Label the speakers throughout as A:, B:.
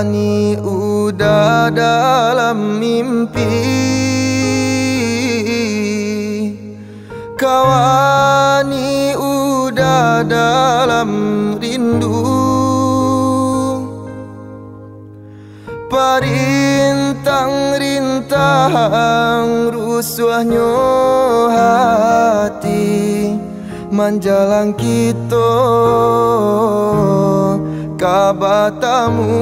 A: Kawani udah dalam mimpi, kawani udah dalam rindu. Parintang-rintang rusuhnya hati, menjalang kita kabatamu.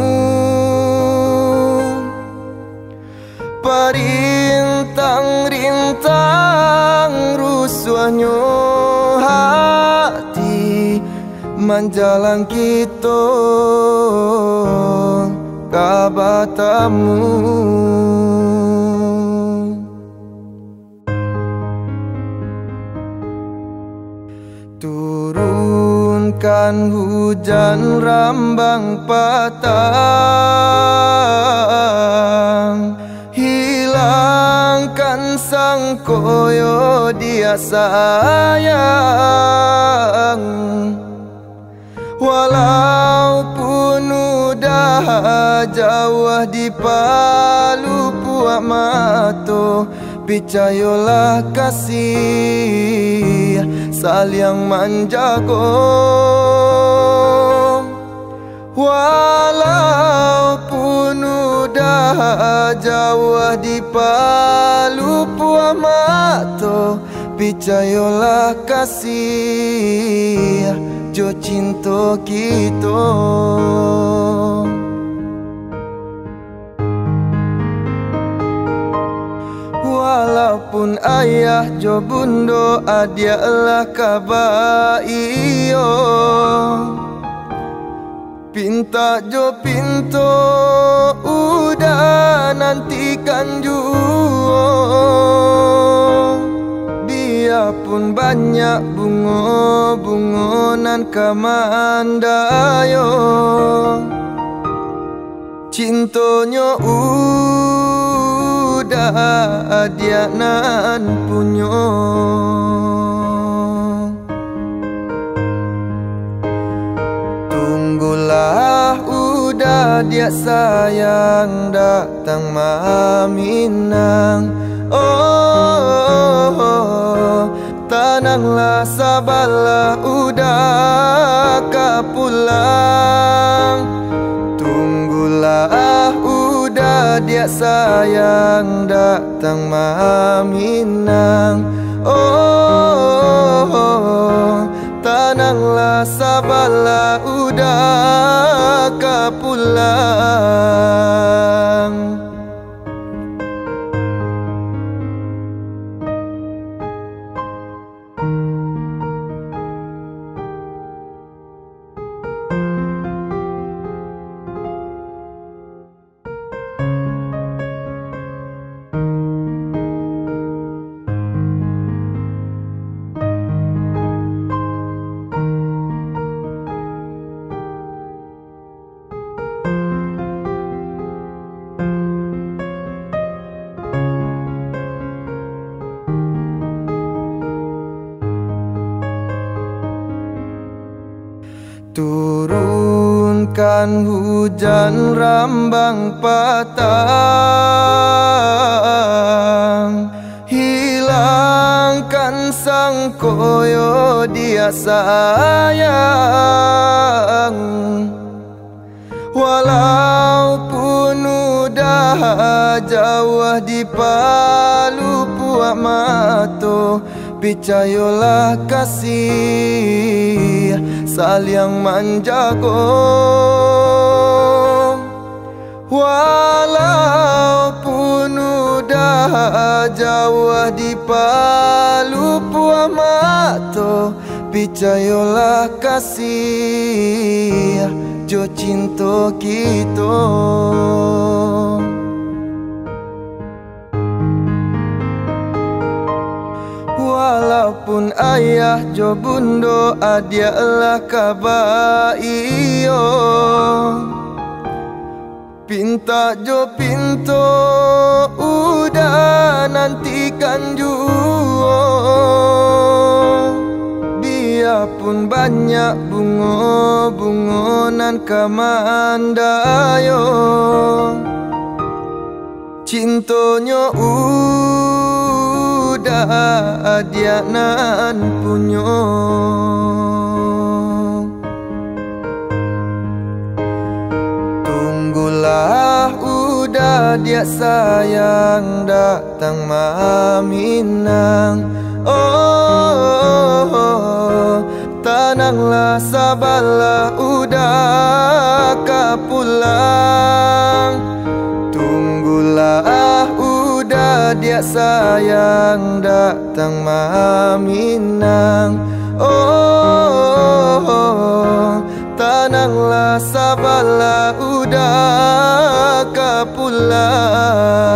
A: Parintang-rintang rusuhnya hati, menjalang kita kabatamu. Turunkan hujan rambang patang, hilangkan sang koyo dia sayang. Walaupun udah jauh di palu puak mato, percayalah kasih saling menjaga. Walaupun udah jauh di palu puak mato, percayalah kasih jo cinta kita. Walaupun ayah jo bundo adialah kabar iyo, pinta jo pinto udah nantikan juo. Biarpun banyak bunga-bungonan kamandayo, cintonya udah dia nan punyo. Tunggulah udah dia sayang datang maminang. Oh, tenanglah sabarlah udah kapulang. Tunggulah udah dia sayang datang maminang. Oh, tenanglah sabarlah udah kapulang. Turunkan hujan rambang patang, hilangkan sang koyo dia sayang. Walaupun udah jauh di palu puak mato, percayalah kasih saling menjaga. Walaupun udah jauh di palu puak mato, percayalah kasih jo cinta kita. Walaupun ayah jo bundo adialah kabar iyo, pinta jo pinto udah nantikan juo. Biarpun banyak bunga bungonan kamandayo cintonyo udah adianan punyo tunggulah udah dia sayang datang maminang oh tenanglah sabarlah udah kapulang tunggulah udah dia sayang datang maminang oh tenanglah sabarlah udah kapulang